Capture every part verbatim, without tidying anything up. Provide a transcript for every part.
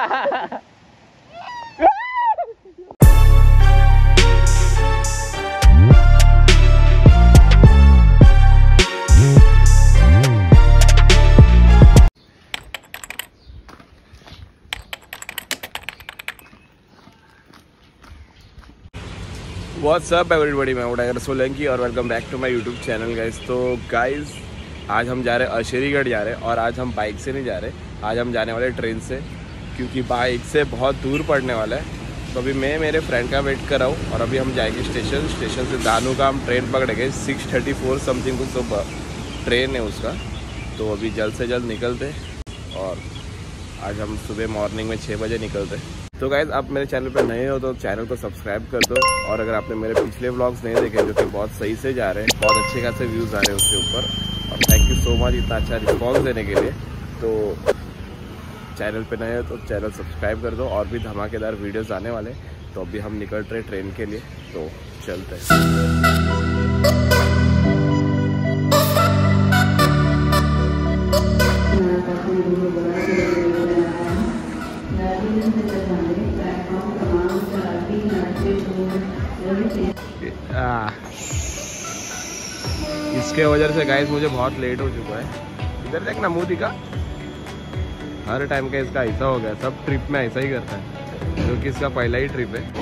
What's up everybody, मैं उड़ागर सोलंकी और welcome back to my YouTube channel guys. तो guys आज हम जा रहे हैं अशेरीगढ़ जा रहे हैं और आज हम बाइक से नहीं जा रहे, आज हम जाने वाले ट्रेन से, क्योंकि बाइक से बहुत दूर पड़ने वाला है। तो अभी मैं मेरे फ्रेंड का वेट कर रहा हूँ और अभी हम जाएंगे स्टेशन स्टेशन से दानू का हम ट्रेन पकड़ेंगे। सिक्स थर्टी फोर समथिंग कुछ तो ट्रेन है उसका। तो अभी जल्द से जल्द निकलते और आज हम सुबह मॉर्निंग में छः बजे निकलते। तो गाइज आप मेरे चैनल पर नए हो तो चैनल को सब्सक्राइब कर दो, और अगर आपने मेरे पिछले व्लॉग्स नहीं देखे जो कि बहुत सही से जा रहे हैं, बहुत अच्छे खासे व्यूज़ आ रहे हैं उसके ऊपर, और थैंक यू सो मच इतना अच्छा रिस्पॉन्स देने के लिए। तो चैनल पे नए हो तो चैनल सब्सक्राइब कर दो, और भी धमाकेदार वीडियोज़ आने वाले। तो अभी हम निकल रहे ट्रेन के लिए, तो चलते हैं। आ, इसके वजह से गाइस मुझे बहुत लेट हो चुका है। इधर देखना मुंह दिखा, हर टाइम का इसका ऐसा हो गया, सब ट्रिप में ऐसा ही करता है, जो कि इसका पहला ही ट्रिप है।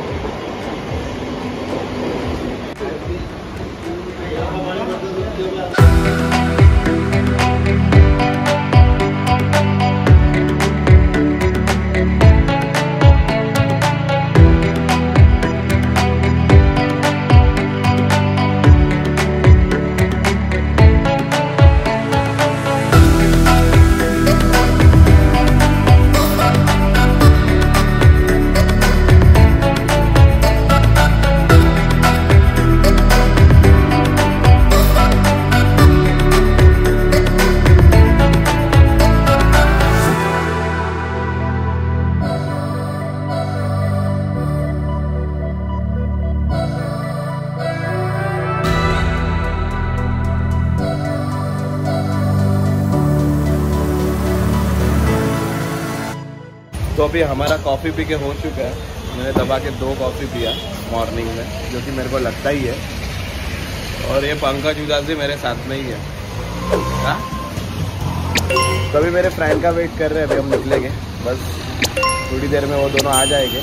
तो अभी हमारा कॉफ़ी पी के हो चुका है। मैंने दबा के दो कॉफ़ी पिया मॉर्निंग में, जो कि मेरे को लगता ही है। और ये पंकज उदासी मेरे साथ में ही है। हाँ, तो अभी मेरे फ्रेंड का वेट कर रहे हैं। अभी हम निकलेंगे, बस थोड़ी देर में वो दोनों आ जाएंगे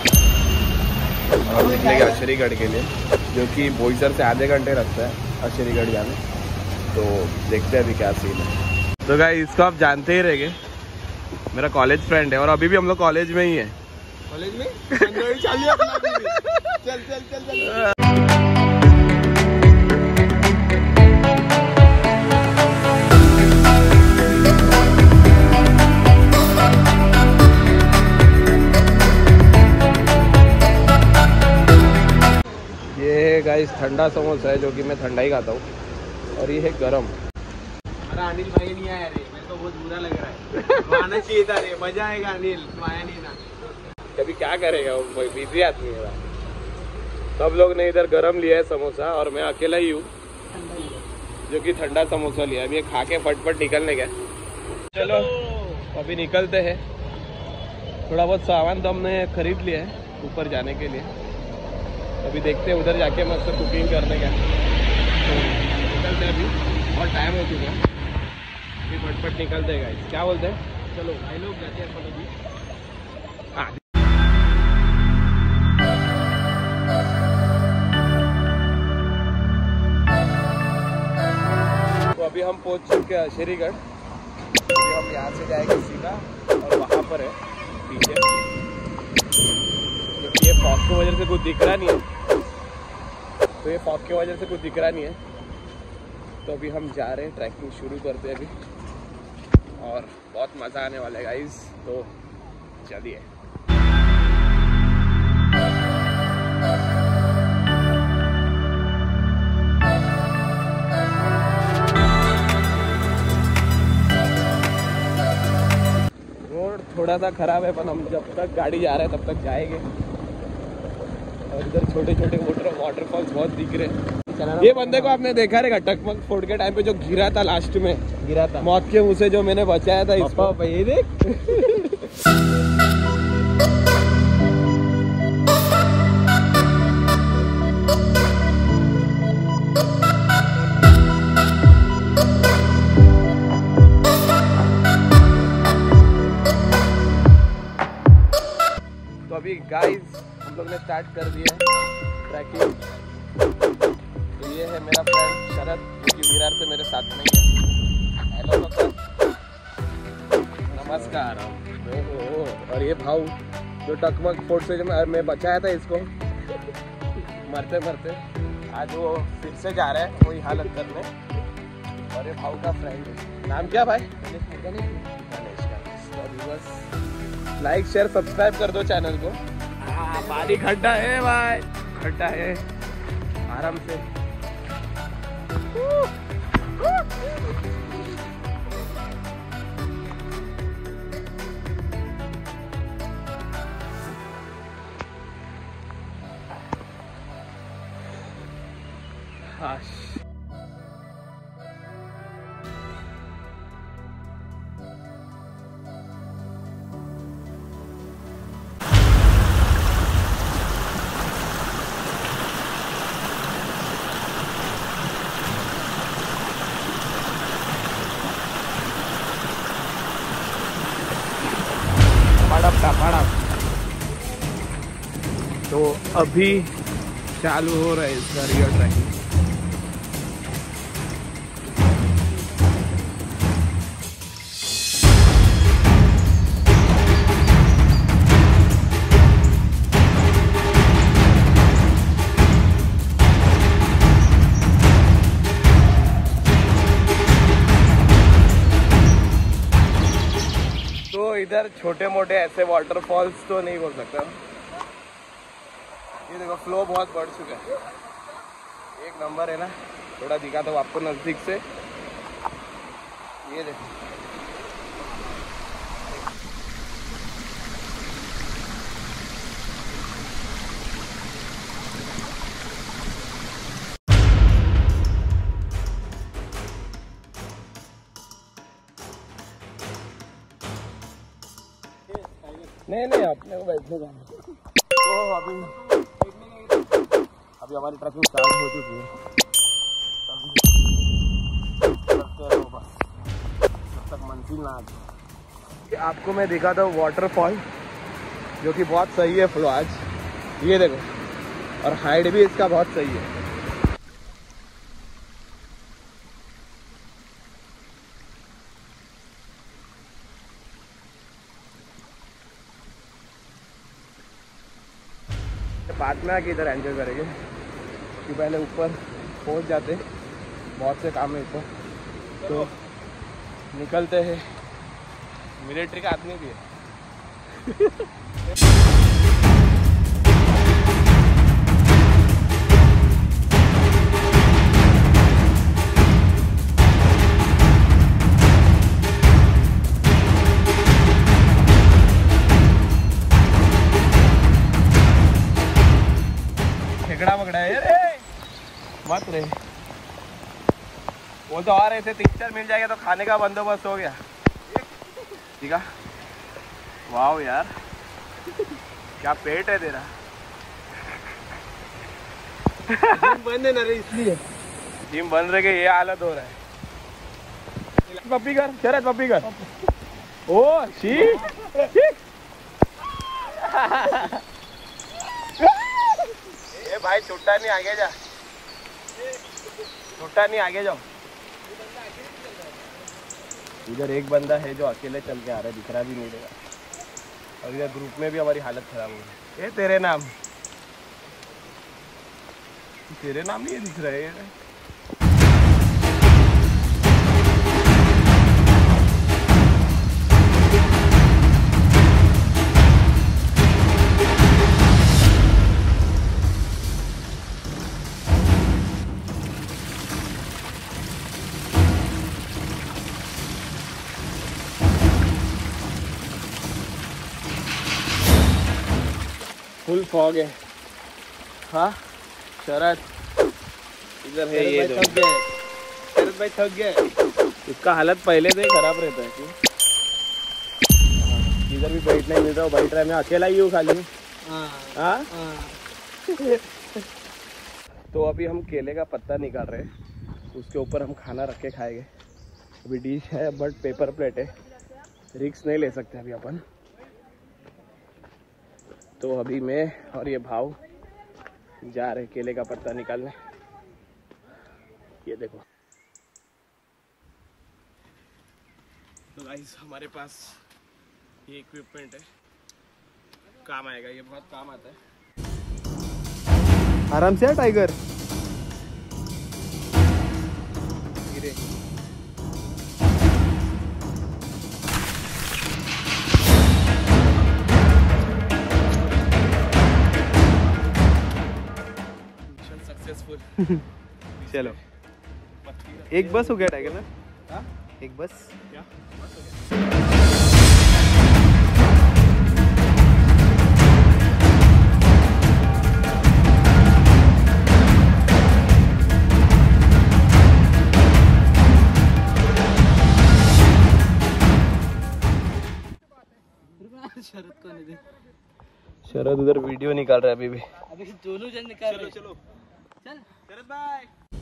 और हम निकलेंगे अशेरीगढ़ के लिए, जो कि बोईसर से आधे घंटे लगता है अशेरीगढ़ जाने। तो देखते हैं अभी क्या सीन है। तो गाइस इसको आप जानते ही रहेंगे, मेरा कॉलेज फ्रेंड है और अभी भी हम लोग कॉलेज में ही है। कॉलेज में चल चल चल चल। ये गाइस ठंडा समोसा है, जो कि मैं ठंडा ही खाता हूँ, और ये है गरम। अरे अनिल भाई नहीं आया रे, मेरे को बहुत बुरा लग रहा है। आना चाहिए था रे, मजा आएगा। अनिल आया नहीं ना, कभी क्या करेगा वो, बिजी आदमी है। सब लोग ने इधर गरम लिया है समोसा और मैं अकेला ही हूँ जो कि ठंडा समोसा लिया। अभी ये खा के फटफट निकलने गया। चलो अभी निकलते हैं। थोड़ा बहुत सामान तो हमने खरीद लिया है ऊपर जाने के लिए। अभी देखते हैं उधर जाके मस्त कुकिंग करने का। तो निकलते हैं, अभी बहुत टाइम हो चुका है, अभी फटफट निकलते हैं गाइस। क्या बोलते हैं, चलो भाई लोग जाते हैं अपन अभी। हाँ, तो अभी हम पहुंच चुके हैं अशेरीगढ़। अभी हम यहाँ से जाएंगे सीधा, और वहाँ पर है पीछे, क्योंकि ये फॉग की वजह से कुछ दिख रहा नहीं है। तो ये फॉग की वजह से कुछ दिख रहा नहीं है। तो अभी हम जा रहे हैं, ट्रैकिंग शुरू करते हैं अभी, और बहुत मज़ा आने वाला है गाइस। तो चलिए। रोड थोड़ा सा खराब है, पर हम जब तक गाड़ी जा रहे हैं तब तक जाएंगे। और इधर छोटे छोटे वाटर वाटरफॉल्स बहुत दिख रहे हैं। ये बंदे को आपने देखा रहेगा टकमक फोड़ के टाइम पे जो गिरा था, लास्ट में गिरा था, मौत के मुंह से जो मैंने बचाया था इसको। ये देख। अभी गाइस हम लोग ने स्टार्ट कर दिया है ट्रैकिंग। तो ये है मेरा फ्रेंड शरद जो कि विरार से मेरे साथ में ही है। हेलो सर, नमस्कार। ओहो, और ये भाव जो टकमक फोर्ट से जो मैं, मैं बचाया था इसको मरते मरते, आज वो फिर से जा रहा है वही हालत करने। और ये भाव का फ्रेंड है, नाम क्या भाई? गणेश। बस लाइक शेयर सब्सक्राइब कर दो चैनल को। हाँ, पानी खड्डा है भाई, खड्डा है, आराम से। हाँ, तो अभी चालू हो रहा है इसका रियल ट्रैकिंग। तो इधर छोटे मोटे ऐसे वाटरफॉल्स तो नहीं बोल सकता, ये देखो फ्लो बहुत बढ़ चुका है, एक नंबर है ना। थोड़ा दिखाता हूँ आपको नजदीक से, ये देखो। नहीं नहीं अपने को बैठने का। तो अभी अभी हमारी ट्रैकिंग स्टार्ट हो चुकी है, जब तक मंजिल ना आए। आपको मैं दिखाता हूँ वाटरफॉल जो कि बहुत सही है फ्लो आज, ये देखो, और हाइट भी इसका बहुत सही है। बाद में आके इधर एंजॉय करेंगे कि पहले ऊपर पहुंच जाते, बहुत से काम है ऊपर, तो निकलते हैं। मिलिट्री का आदमी भी है। झगड़ा वगड़ा है रे मत रे, वो तो और ऐसे तीन चार मिल जाएगा तो खाने का बंदोबस्त हो गया। ठीक है, वाह यार क्या पेट है तेरा। जिम बंद है ना रे, इसलिए जिम बंद रह के ये हालत हो रहा है। पप्पी कर शरद, पप्पी कर। ओ शी ए भाई छुट्टा नहीं, आगे जा, छुट्टा नहीं, आगे जाओ। इधर एक बंदा है जो अकेले चल के आ रहा है, दिख रहा भी नहीं रहेगा। और इधर ग्रुप में भी हमारी हालत खराब हो गई। ये तेरे नाम, तेरे नाम नहीं दिख रहा है। फुल फॉग है। हाँ शरद इधर है, ये थक गए, शरद भाई थक गए। इसका हालत पहले से ही खराब रहता है क्यों? इधर भी बैठने नहीं मिल रहा, बैठ रहा है, मैं अकेला ही हूँ खाली। हाँ तो अभी हम केले का पत्ता निकाल रहे हैं, उसके ऊपर हम खाना रख के खाएंगे। अभी डिश है बट पेपर प्लेट है, रिक्स नहीं ले सकते अभी अपन। तो अभी मैं और ये भाव जा रहे केले का पत्ता निकालने। ये देखो तो गाइस हमारे पास ये इक्विपमेंट है, काम आएगा, ये बहुत काम आता है। आराम से टाइगर गिरे। Mission successful. चलो एक बस हो गया टाइगर ना? हाँ एक बस क्या बस हो गया। शरद को नहीं दे। शरद उधर वीडियो निकाल रहा है अभी भी। अभी दोनों जन निकाल रहे हैं। चलो चल शरद भाई।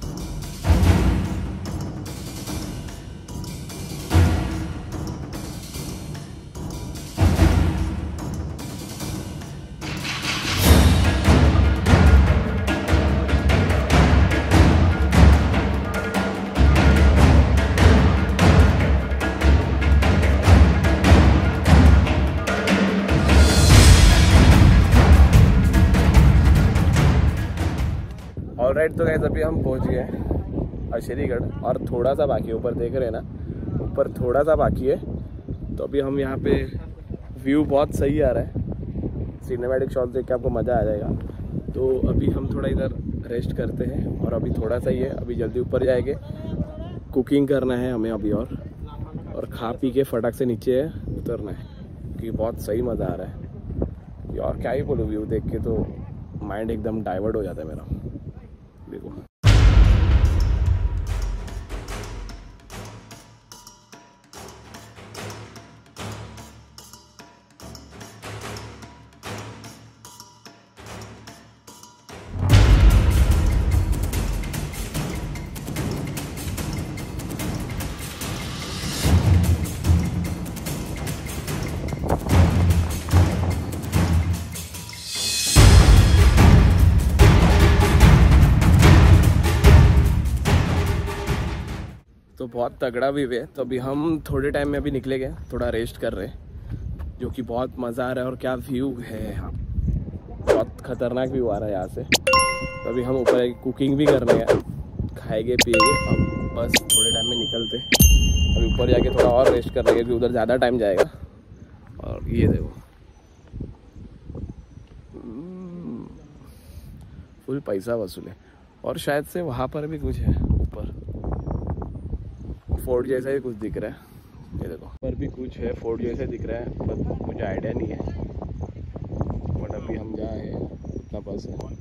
ऑलराइट तो गाइस अभी हम पहुंच गए अशेरीगढ़ और थोड़ा सा बाकी है, ऊपर देख रहे हैं ना, ऊपर थोड़ा सा बाकी है। तो अभी हम यहाँ पे व्यू बहुत सही आ रहा है, सिनेमैटिक शॉट देख के आपको मज़ा आ जाएगा। तो अभी हम थोड़ा इधर रेस्ट करते हैं और अभी थोड़ा सा ही है, अभी जल्दी ऊपर जाएंगे, कुकिंग करना है हमें अभी और और खा पी के फटाक से नीचे उतरना है क्योंकि बहुत सही मज़ा आ रहा है। और क्या ही बोलूँ, व्यू देख के तो माइंड एकदम डाइवर्ट हो जाता है मेरा। देखो तो बहुत तगड़ा व्यू है। तो अभी हम थोड़े टाइम में अभी निकले गए, थोड़ा रेस्ट कर रहे हैं, जो कि बहुत मज़ा आ रहा है। और क्या व्यू है यहाँ, बहुत खतरनाक व्यू आ रहा है यहाँ से। तो अभी हम ऊपर कुकिंग भी करने हैं, खाएंगे पिएंगे, अब बस थोड़े टाइम में निकलते। अभी ऊपर जाके थोड़ा और रेस्ट कर रहे हैं क्योंकि उधर ज़्यादा टाइम जाएगा। और ये देखो फुल पैसा वसूल है। और शायद से वहाँ पर भी कुछ है, ऊपर फोर्ट जैसा ही कुछ दिख रहा है। ये देखो पर भी कुछ है, फोर्ट जैसा दिख रहा है, बट मुझे आइडिया नहीं है। बट अभी हम जाए उतना बस है।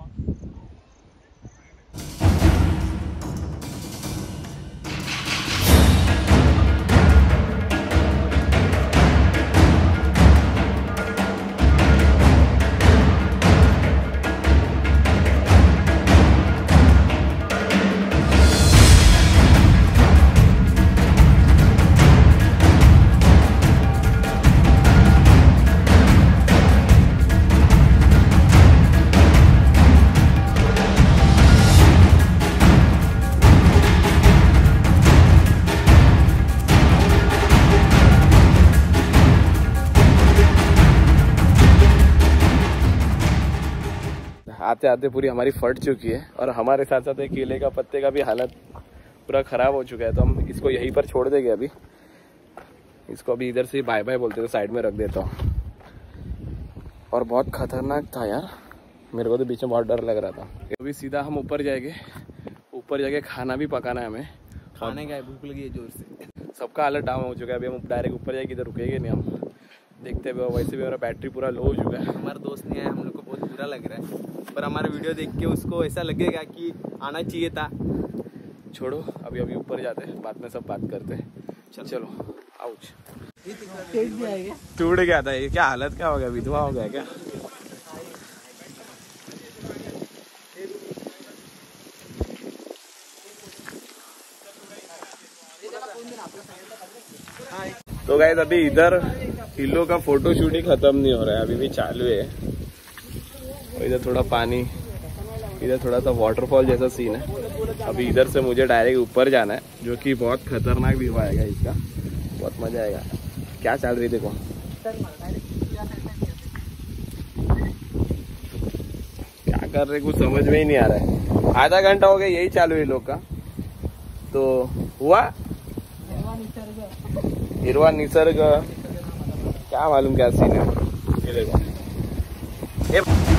आते आते पूरी हमारी फट चुकी है और हमारे साथ साथ केले का पत्ते का भी हालत पूरा ख़राब हो चुका है। तो हम इसको यहीं पर छोड़ देंगे अभी। इसको अभी इधर से बाय बाय बोलते थे, साइड में रख देता हूँ। और बहुत खतरनाक था यार, मेरे को तो बीच में बहुत डर लग रहा था। अभी सीधा हम ऊपर जाएंगे, ऊपर जाके खाना भी पकाना है हमें। खाने का भूख लगी है जोर से, सबका हालत डाउन हो चुका है। अभी हम डायरेक्ट ऊपर जाएंगे, इधर रुकेंगे नहीं हम, देखते हुए। वैसे भी मेरा बैटरी पूरा लो हो चुका है। हमारा दोस्त नहीं आया, हम लोग को बहुत बुरा लग रहा है, पर हमारा वीडियो देख के उसको ऐसा लगेगा कि आना चाहिए था। छोड़ो, अभी अभी ऊपर जाते हैं, बाद में सब बात करते हैं। चल चलो। आउच, टूट गया था ये, क्या हालत क्या हो गया, विधवा हो गया क्या? तो गाइस अभी इधर हिलो का फोटो शूट ही खत्म नहीं हो रहा है, अभी भी चालू है। और इधर थोड़ा पानी, इधर थोड़ा सा वाटरफॉल जैसा सीन है। अभी इधर से मुझे डायरेक्ट ऊपर जाना है, जो कि बहुत खतरनाक व्यू आएगा इसका, बहुत मजा आएगा। क्या चल रही देखो, क्या कर रहे कुछ समझ में ही नहीं आ रहा है। आधा घंटा हो गया यही चालू है लोग का। तो हुआ हिरवा निसर्ग, क्या मालूम क्या सीन है। ये देखो ये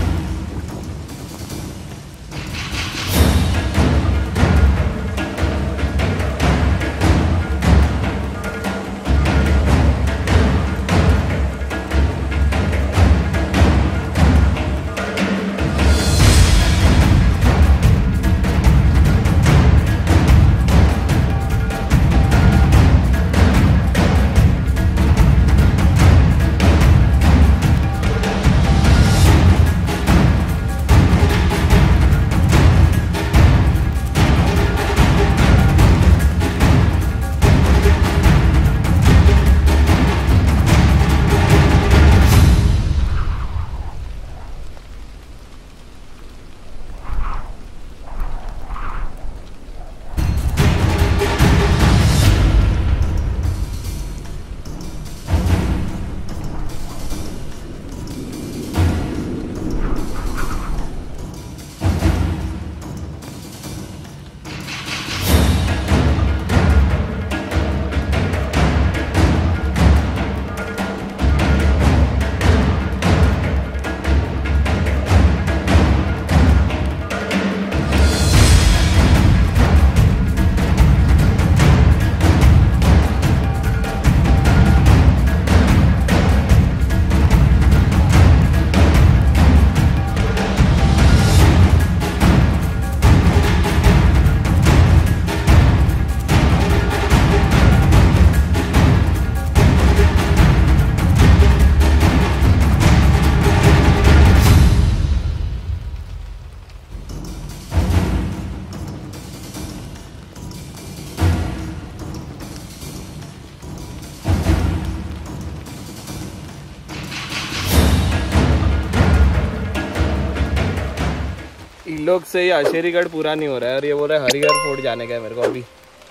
इन लोग से ये अशेरीगढ़ पूरा नहीं हो रहा है और ये बोल रहा है हरिहर फोर्ट जाने का है मेरे को। अभी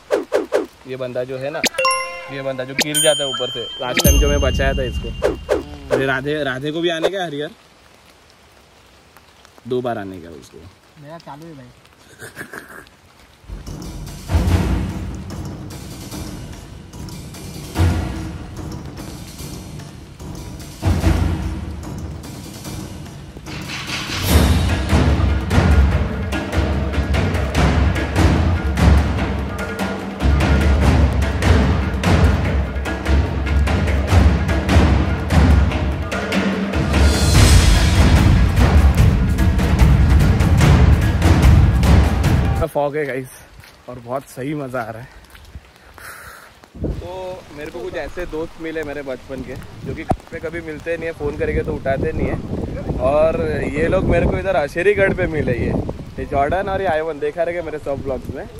ये बंदा जो है ना, ये बंदा जो गिर जाता है ऊपर से, लास्ट टाइम जो मैं बचाया था इसको। अरे राधे राधे को भी आने का हरिहर, दो बार आने का उसको। मेरा चालू है भाई। फॉग है गाइस और बहुत सही मज़ा आ रहा है। तो मेरे को कुछ ऐसे दोस्त मिले मेरे बचपन के, जो कि पे कभी मिलते नहीं है, फ़ोन करेंगे तो उठाते नहीं है। और ये लोग मेरे को इधर अशेरीगढ़ पे मिले, ये ये जॉर्डन और ये आयवन देखा रहेगा मेरे सब ब्लॉग्स में।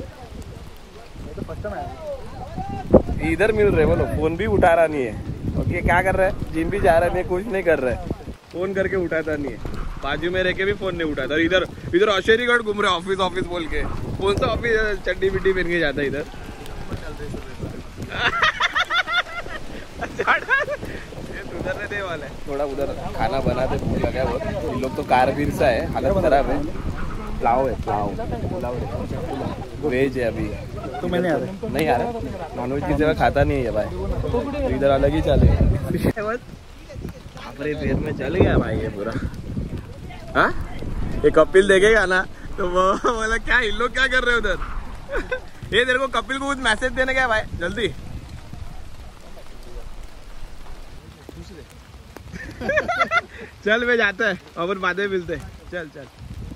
इधर मिल रहे वो लोग, फ़ोन भी उठा रहा नहीं है। ओके क्या कर रहा है, जिम भी जा रहा नहीं है, कुछ नहीं कर रहा है, फ़ोन करके उठाता नहीं है। बाजू में रह के भी फोन नहीं उठाता। इधर इधर अशेरीगढ़ घूम रहे ऑफिस ऑफिस बोल के, कौन सा ऑफिस चड्डी बिड्डी पहन के जाता है इधर। उधर दे वाला है थोड़ा, उधर खाना बनाते भूख लगा है बहुत। इन लोग तो कारबीर सा है, हालत खराब है। पुलाव है, पुलाव पुलाव वेज है अभी। तो मैंने आ रहा नहीं आ रहा, नॉनवेज की जगह खाता नहीं है भाई, तो इधर अलग ही चले। अपने पेट में चल गया भाई ये पूरा। हाँ ये कपिल देखेगा ना तो वो बोला क्या इन लोग क्या कर रहे हो उधर। ये तेरे को कपिल को कुछ मैसेज देने का भाई, जल्दी। चल वे जाता है और बाद में मिलते, चल चल।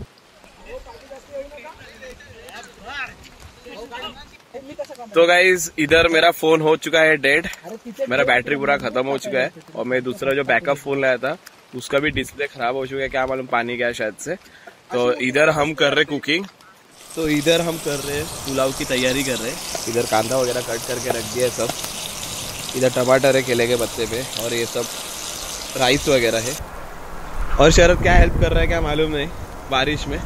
तो गाइज इधर मेरा फोन हो चुका है डेड, मेरा बैटरी पूरा खत्म हो चुका है। और मैं दूसरा जो बैकअप फोन लाया था उसका भी डिस्प्ले खराब हो चुका है, क्या मालूम पानी गया शायद से। तो इधर हम कर रहे कुकिंग, तो इधर हम कर रहे पुलाव की तैयारी कर रहे। इधर कांदा वगैरह कट करके रख दिया सब। इधर टमाटर है केले के पत्ते पे, और ये सब राइस वगैरह है। और शरद क्या हेल्प कर रहा है क्या मालूम नहीं बारिश में।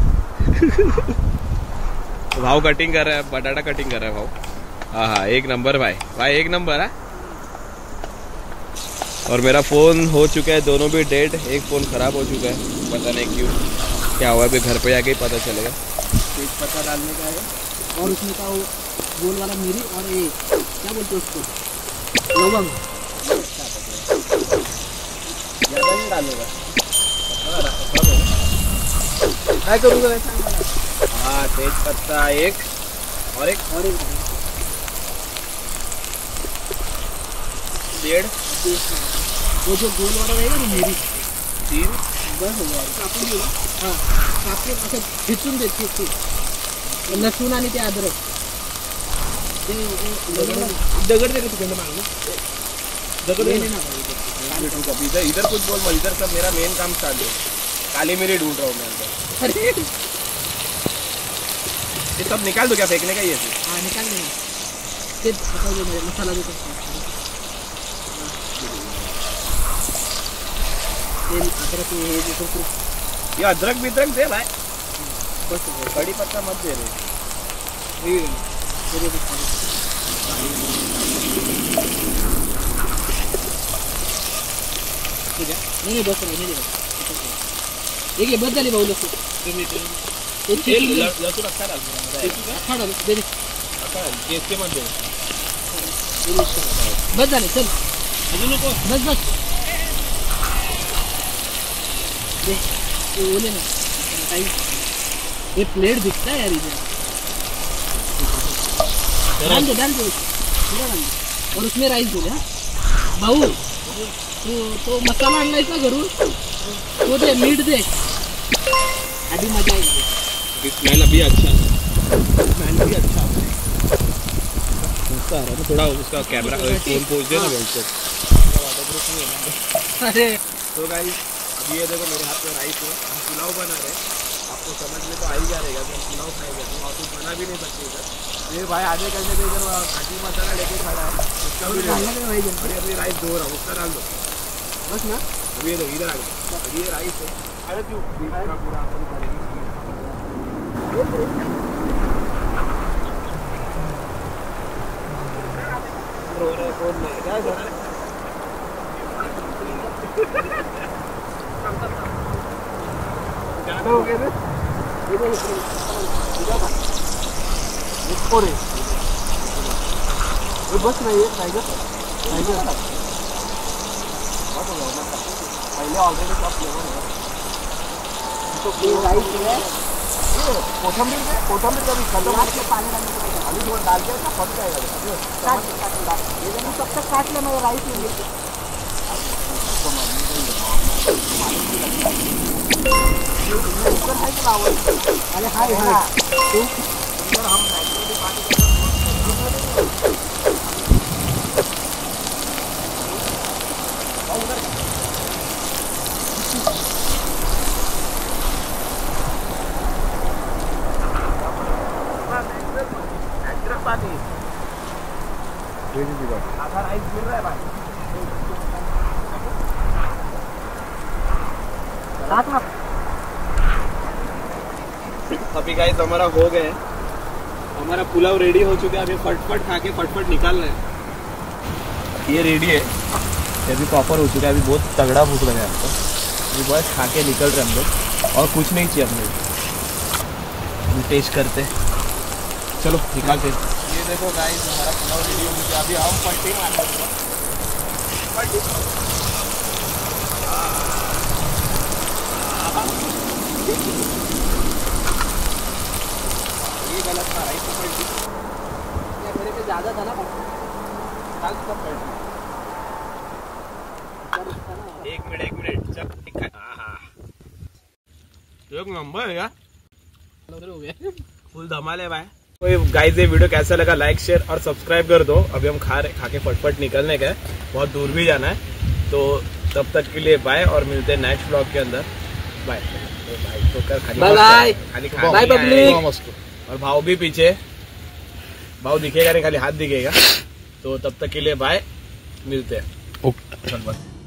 भाव कटिंग कर रहा है, बटाटा कटिंग कर रहा है भाव। हाँ हाँ एक नंबर भाई, भाई एक नंबर है। और मेरा फ़ोन हो चुका है दोनों भी डेड, एक फ़ोन ख़राब हो चुका है, पता नहीं क्यों क्या हुआ, अभी घर पे जाके ही पता चलेगा। तेज पत्ता डालने का है और उसमें का वो गोल वाला मिरी और ये क्या बोलते हैं उसको, लवंग। ज़्यादा नहीं डालेगा, क्या करूँगा वैसा। हाँ तेज पत्ता एक और एक और एक डेढ़, वो जो गोल वाला रहेगा ना मिरी तीन, बस हो गया। हाँ आपके अच्छा खिचून दे खिचून लसूण आणि ते अद्रक ते दगड दे तिकडे मागून दगड दे ना इधर इधर कुछ बोल मत, इधर सब मेरा मेन काम चालू है। काली मिरी ढूंढ रहा हूँ मैं अंदर। अरे ये सब निकाल दो क्या, फेंकने का ही है? हाँ निकाल देना, ते हटा दो मेरे मसाला दे। अदरक ये अदरक भी अदरक दे भाई, बस कड़ी पत्ता मत दे रहे। नहीं बस नहीं एक बस झाली भाऊ लसूण लसूण अख्खा डाल अख्खा डाल दे इसके मध्ये बस झाले चल अजून नको बस बस बोले ना ये प्लेट दिखता है यार इधर, डाल दे डाल दे पूरा डाल दे और उसमें राइस दे भाऊ। तो तो मसाला आणायचा घरून तो दे, मीठ दे, अभी मजा आएगी। स्मेल अभी अच्छा स्मेल भी अच्छा आ रहा है, थोड़ा उसका कैमरा फोन पोज दे ना। अरे तो गाइस अभी ये देखो मेरे हाथ में राइस है, हम पुलाव बना रहे हैं, आपको समझ में तो आ ही जा रहेगा कि हम पुलाव खाएंगे, हम और कुछ बना भी नहीं सकते इधर। ये भाई आधे घंटे से इधर घाटी मसाला लेके खड़ा है, उसका भी अरे अभी राइस धो रहा हूँ, उसका डाल दो बस ना। अभी ये देखो इधर आ गया, अभी ये राइस है। अरे क्यों पूरा पूरा अपन करेंगे कौन नहीं क्या हो गया रे बस नहीं है टाइगर टाइगर पहले ऑलरेडी सब फ्लेवर है तो ये राइस है, कोथमीर है, कोथमीर का भी खत्म के पानी डालने के अभी थोड़ा डाल के ना फट जाएगा। ये जब तब तक काट लेना राइस में ऊपर है कि लाओ। अरे हाय हाय तो हम नेचुरली पानी नेचुरल पानी आधा राइस गिर रहा है भाई। अभी गाइस हमारा हो गए, हमारा पुलाव रेडी हो चुका है, अभी फटफट खा के फटफट निकाल रहे हैं। ये रेडी है, ये भी प्रॉपर हो चुका है, अभी बहुत तगड़ा भूख लगा है हमको, अभी बस खा के निकल रहे हम लोग और कुछ नहीं चाहिए हम लोग, टेस्ट करते चलो निकालते। ये देखो गाइस हमारा पुलाव रेडी हो गया, अभी हम पलटी मारते हैं। ये गलत था, राइस को पलटी या मेरे पे ज़्यादा था ना डाल सब पलटी। एक मिनट एक मिनट चल एक नंबर है यार, हो गया फुल धमाल है भाई। तो गाइस ये वीडियो कैसा लगा लाइक शेयर और सब्सक्राइब कर दो। अभी हम खा रहे खा के फटफट निकलने गए, बहुत दूर भी जाना है, तो तब तक के लिए बाय और मिलते हैं नेक्स्ट ब्लॉग के अंदर। बाय बाय तो कर खाली बाय खाली बाय पब्लिक। और भाव भी पीछे, भाव दिखेगा नहीं खाली हाथ दिखेगा, तो तब तक के लिए बाय, मिलते हैं। ओके बस।